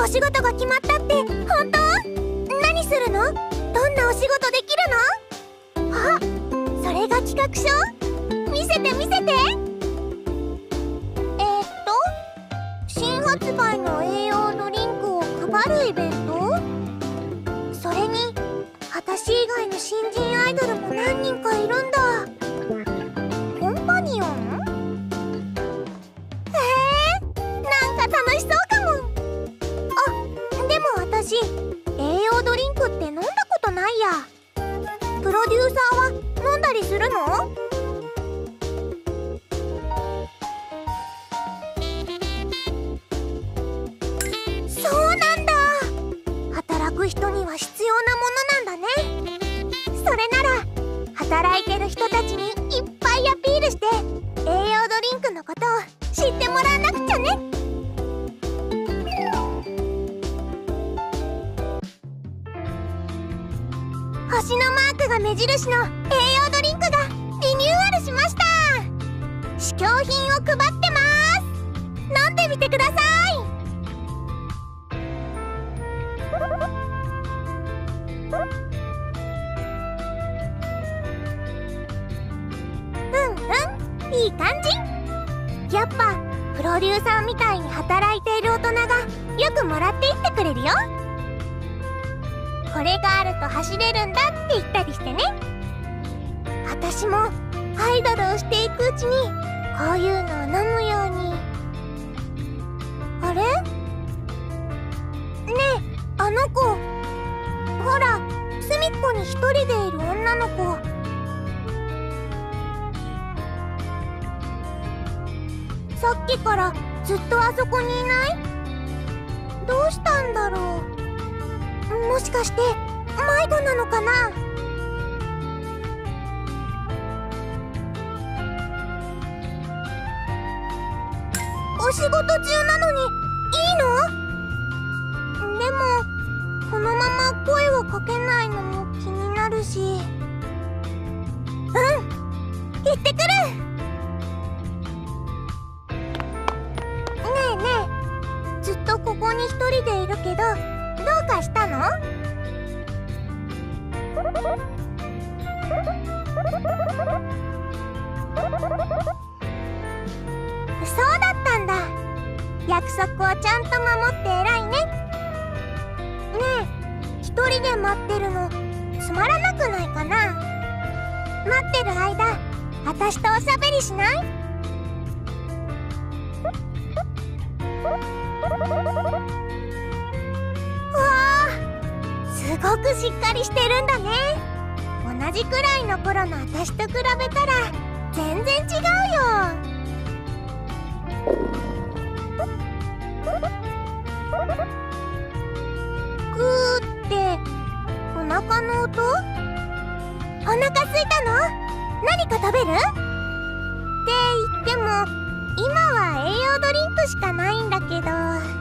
お仕事が決まったって本当？何するの？どんなお仕事できるの？あ、それが企画書？見せて見せて。新発売の栄養ドリンクを配るイベント？それに私以外の新人アイドルも何人かいるんだ。コンパニオン？なんか楽しそうかも。あ、でも私栄養ドリンクって飲んだことないや。プロデューサーは飲んだりするの？そうなんだ。働く人には必要なものなんだね。それなら働いてる人たちにいっぱいアピールして栄養ドリンクのことを知ってもらわなくちゃね。星のマークが目印の栄養ドリンクがリニューアルしました。試供品を配ってます。飲んでみてください。いい感じ。やっぱプロデューサーみたいに働いている大人がよくもらっていってくれるよ。これがあると走れるんだって言ったりしてね。私もアイドルをしていくうちにこういうのを飲むように。あれ？ねえ、あの子。ほら、隅っこに一人でいる女の子。さっきからずっとあそこにいない？どうしたんだろう。もしかして迷子なのかな？お仕事中なのにいいの？でもこのまま声をかけないのも気になるし。行ってくる。ずっとここに一人でいるけどどうかしたの？そうだったんだ。約束をちゃんと守って偉いね。ねえ、一人で待ってるのつまらなくないかな？待ってる間私とおしゃべりしない？わあ、すごくしっかりしてるんだね。同じくらいの頃の私と比べたら全然違うよ。グーってお腹の音？お腹すいたの？何か食べる？って言っても今は栄養ドリンクしかないんだけど。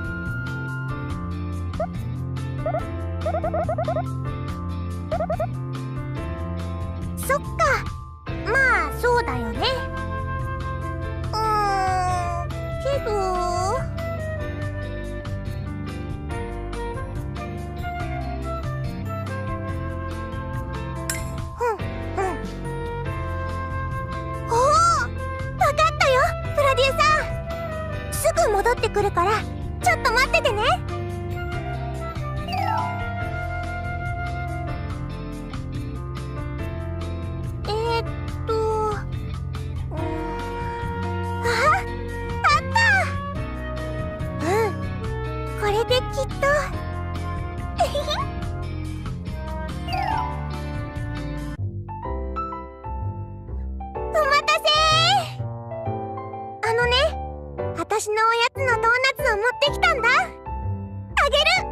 そっか、まあそうだよね。けどおお、わかったよ、プロデューサー。すぐ戻ってくるからちょっと待っててね。これできっとお待たせー。あのね、私のおやつのドーナツを持ってきたんだ。あげる。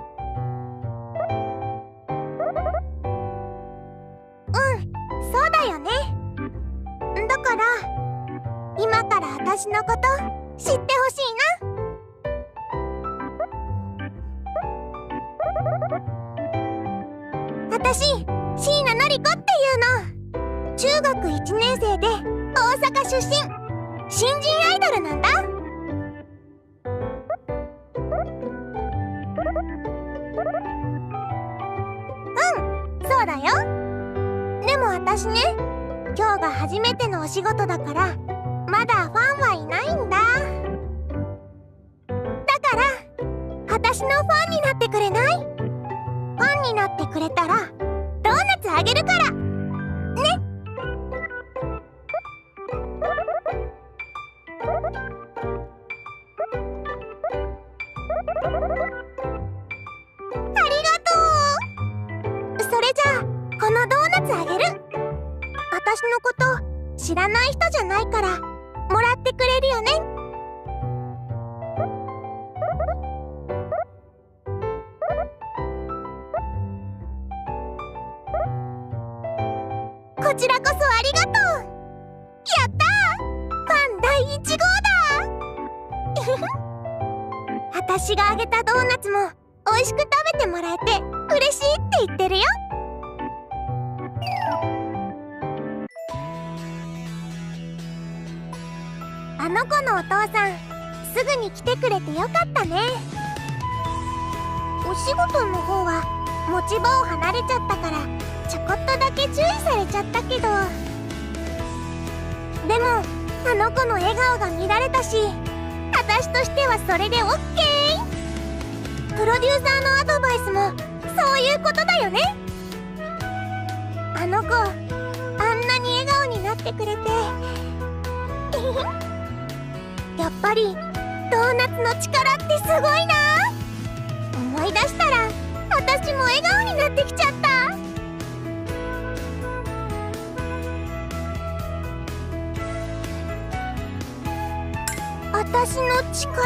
そうだよね。だから今から私のこと知ってほしいな。私、椎名のり子っていうの。中学1年生で大阪出身、新人アイドルなんだ。 私ね、今日が初めてのお仕事だからまだファンはいないんだ。だから私のファンになってくれない？ファンになってくれたらドーナツあげるからね。ありがとう。それじゃあこのドーナツあげる。私のこと知らない人じゃないからもらってくれるよね。こちらこそありがとう。やったー、ファン第1号だ。私があげたドーナツも美味しく食べてもらえて嬉しいって言ってるよ。あの子のお父さん、すぐに来てくれてよかったね。お仕事の方は持ち場を離れちゃったからちょこっとだけ注意されちゃったけど、でもあの子の笑顔が見られたし、私としてはそれでオッケー。プロデューサーのアドバイスもそういうことだよね。あの子あんなに笑顔になってくれてやっぱりドーナツの力ってすごいな。思い出したら私も笑顔になってきちゃった。私の力？そっ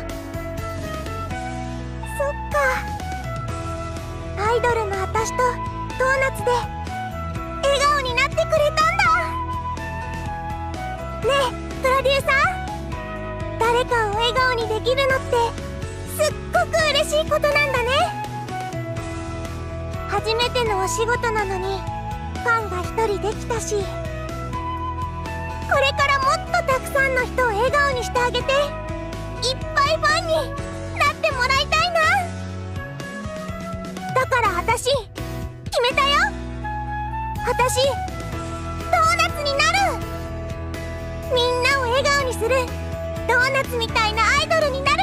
か、アイドルの私とドーナツで笑顔になってくれたんだ。ねえプロデューサー、誰かを笑顔にできるのってすっごく嬉しいことなんだね。初めてのお仕事なのにファンが1人できたし、これからもっとたくさんの人を笑顔にしてあげて、いっぱいファンになってもらいたいな。だから私決めたよ。私ドーナツになる。みんなを笑顔にするドーナツみたいなアイドルになる。